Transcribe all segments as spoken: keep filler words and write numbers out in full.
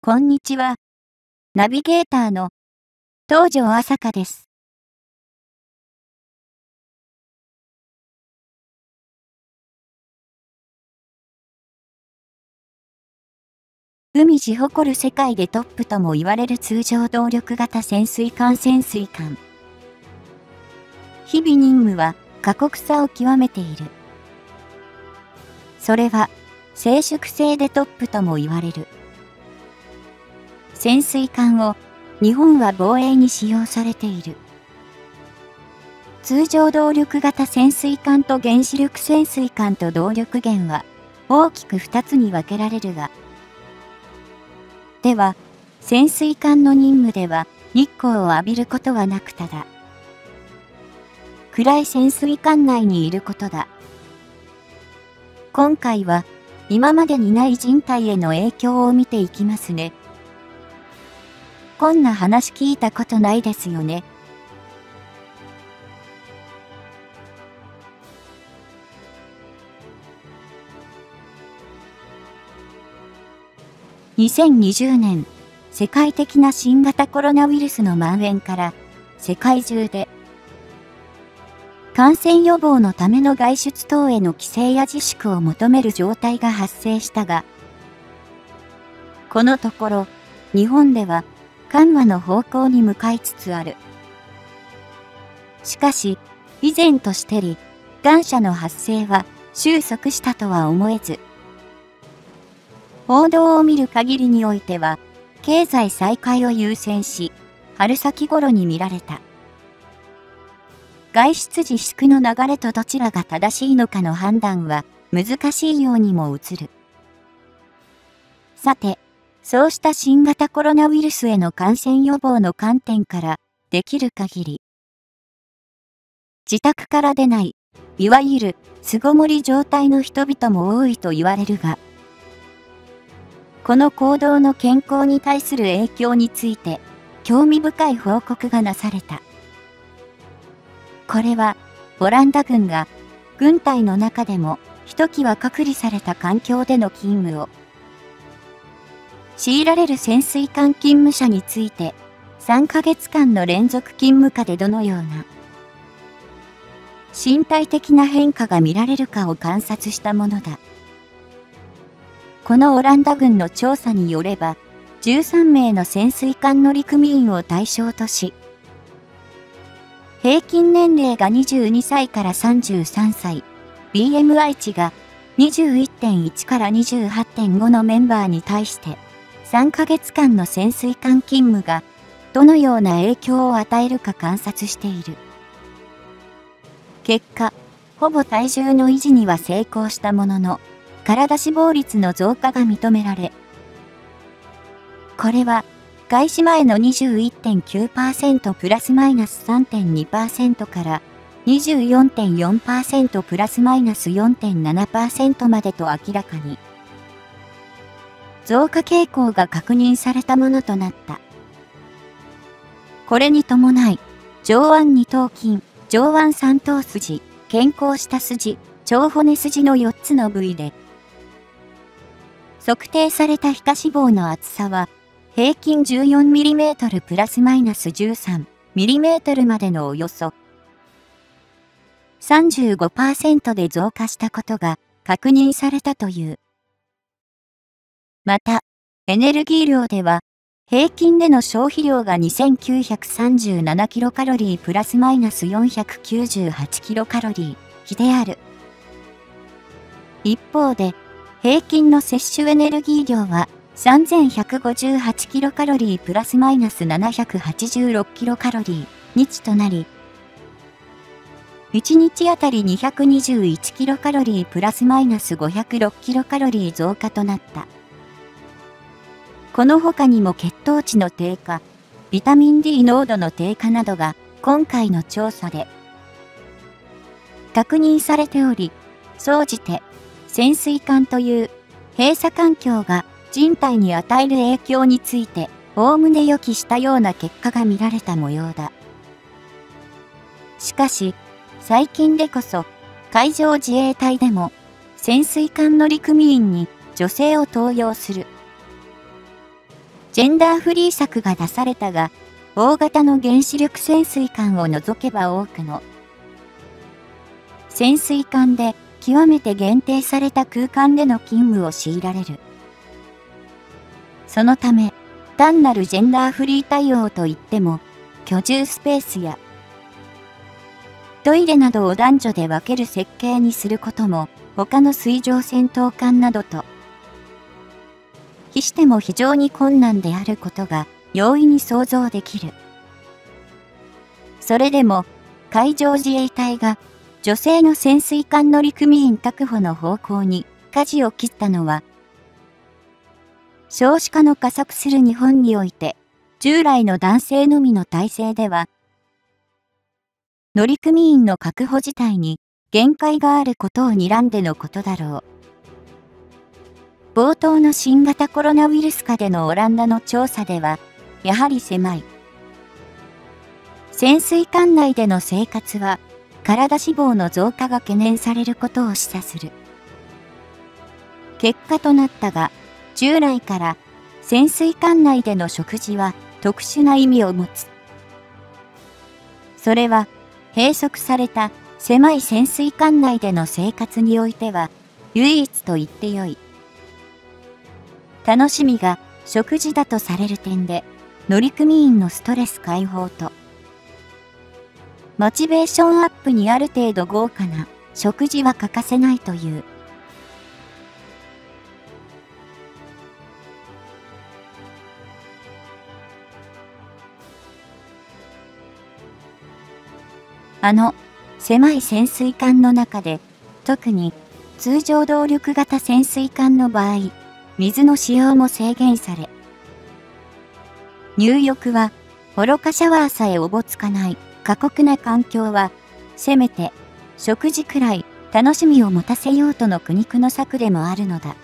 こんにちは。ナビゲーターの東條朝香です。海地誇る世界でトップとも言われる通常動力型潜水艦潜水艦。日々任務は過酷さを極めている。それは静粛性でトップとも言われる。潜水艦を日本は防衛に使用されている。通常動力型潜水艦と原子力潜水艦と動力源は大きくふたつに分けられるが、では、潜水艦の任務では日光を浴びることはなくただ、暗い潜水艦内にいることだ。今回は今までにない人体への影響を見ていきますね。こんな話聞いたことないですよね。にせんにじゅうねん、世界的な新型コロナウイルスの蔓延から世界中で感染予防のための外出等への規制や自粛を求める状態が発生したが、このところ日本では緩和の方向に向かいつつある。しかし、以前としてり、感者の発生は収束したとは思えず、報道を見る限りにおいては、経済再開を優先し、春先頃に見られた。外出自粛の流れとどちらが正しいのかの判断は難しいようにも映る。さて、そうした新型コロナウイルスへの感染予防の観点からできる限り、自宅から出ない、いわゆる巣ごもり状態の人々も多いと言われるが、この行動の健康に対する影響について興味深い報告がなされた。これはオランダ軍が軍隊の中でもひときわ隔離された環境での勤務を強いられる潜水艦勤務者についてさんかげつかんの連続勤務下でどのような身体的な変化が見られるかを観察したものだ。このオランダ軍の調査によれば、じゅうさんめいの潜水艦乗組員を対象とし、平均年齢がにじゅうにさいからさんじゅうさんさい、ビーエムアイ 値が にじゅういってんいち から にじゅうはちてんご のメンバーに対して、さんかげつかんの潜水艦勤務がどのような影響を与えるか観察している。結果、ほぼ体重の維持には成功したものの、体脂肪率の増加が認められ、これは開始前の にじゅういってんきゅうパーセント プラスマイナス さんてんにパーセント から にじゅうよんてんよんパーセント プラスマイナス よんてんななパーセント までと明らかに増加傾向が確認されたものとなった。これに伴い、上腕二頭筋、上腕三頭筋、健康下筋、腸骨筋のよっつの部位で、測定された皮下脂肪の厚さは、平均 じゅうよんミリメートル プラスマイナス じゅうさんミリメートル までのおよそ さんじゅうごパーセント で増加したことが確認されたという。また、エネルギー量では、平均での消費量がにせんきゅうひゃくさんじゅうななキロカロリープラスマイナスよんひゃくきゅうじゅうはちキロカロリー比である。一方で、平均の摂取エネルギー量はさんぜんひゃくごじゅうはちキロカロリープラスマイナスななひゃくはちじゅうろくキロカロリー日となり、いちにちあたりにひゃくにじゅういちキロカロリープラスマイナスごひゃくろくキロカロリー増加となった。この他にも血糖値の低下、ビタミン ディー 濃度の低下などが今回の調査で確認されており、総じて潜水艦という閉鎖環境が人体に与える影響についておおむね予期したような結果が見られた模様だ。しかし、最近でこそ海上自衛隊でも潜水艦乗組員に女性を登用するジェンダーフリー策が出されたが、大型の原子力潜水艦を除けば多くの潜水艦で極めて限定された空間での勤務を強いられる。そのため、単なるジェンダーフリー対応といっても、居住スペースやトイレなどを男女で分ける設計にすることも、他の水上戦闘艦などと比しても非常に困難であることが容易に想像できる。それでも、海上自衛隊が女性の潜水艦乗組員確保の方向に舵を切ったのは、少子化の加速する日本において、従来の男性のみの体制では、乗組員の確保自体に限界があることを睨んでのことだろう。冒頭の新型コロナウイルス禍でのオランダの調査では、やはり狭い潜水艦内での生活は、体脂肪の増加が懸念されることを示唆する。結果となったが、従来から潜水艦内での食事は特殊な意味を持つ。それは閉塞された狭い潜水艦内での生活においては唯一と言ってよい。楽しみが食事だとされる点で乗組員のストレス解放とモチベーションアップにある程度豪華な食事は欠かせないという。あの狭い潜水艦の中で、特に通常動力型潜水艦の場合、水の使用も制限され、入浴は愚かシャワーさえおぼつかない過酷な環境は、せめて食事くらい楽しみを持たせようとの苦肉の策でもあるのだ。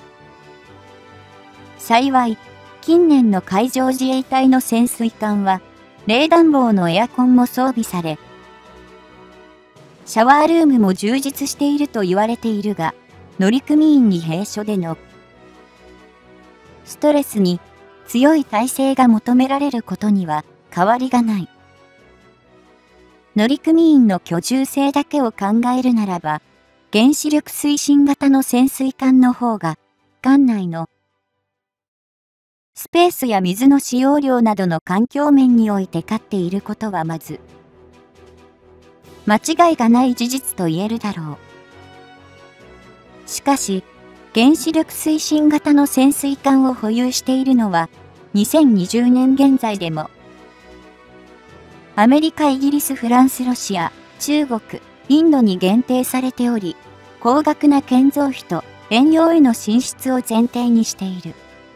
幸い、近年の海上自衛隊の潜水艦は、冷暖房のエアコンも装備され、シャワールームも充実していると言われているが、乗組員に閉所でのストレスに強い耐性が求められることには変わりがない。乗組員の居住性だけを考えるならば、原子力推進型の潜水艦の方が、艦内のスペースや水の使用量などの環境面において勝っていることはまず、間違いがない事実と言えるだろう。しかし、原子力推進型の潜水艦を保有しているのは、にせんにじゅうねん現在でも、アメリカ、イギリス、フランス、ロシア、中国、インドに限定されており、高額な建造費と遠洋への進出を前提にしている。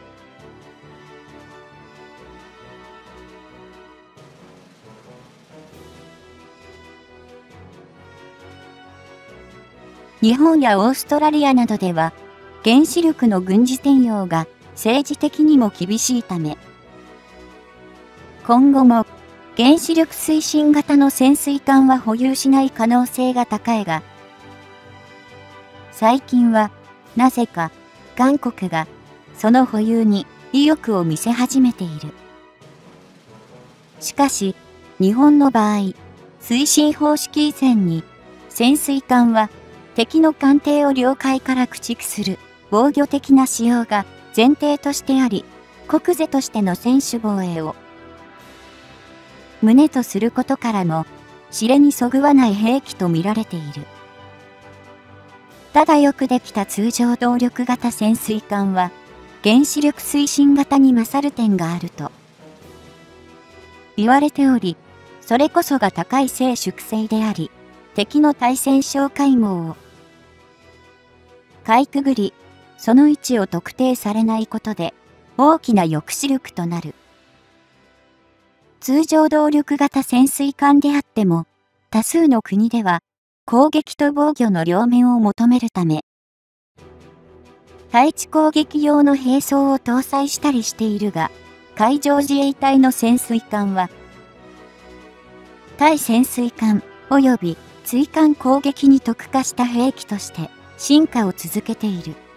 日本やオーストラリアなどでは、原子力の軍事転用が政治的にも厳しいため、今後も原子力推進型の潜水艦は保有しない可能性が高いが、最近はなぜか韓国がその保有に意欲を見せ始めている。しかし、日本の場合、推進方式以前に潜水艦は敵の艦艇を領海から駆逐する防御的な使用が前提としてあり、国是としての専守防衛を旨とすることからも、知れにそぐわない兵器と見られている。ただよくできた通常動力型潜水艦は、原子力推進型に勝る点があると言われており、それこそが高い静粛性であり、敵の対戦哨戒網をかいくぐり、その位置を特定されないことで大きな抑止力となる。通常動力型潜水艦であっても、多数の国では攻撃と防御の両面を求めるため、対地攻撃用の兵装を搭載したりしているが、海上自衛隊の潜水艦は、対潜水艦及び追艦攻撃に特化した兵器として進化を続けている。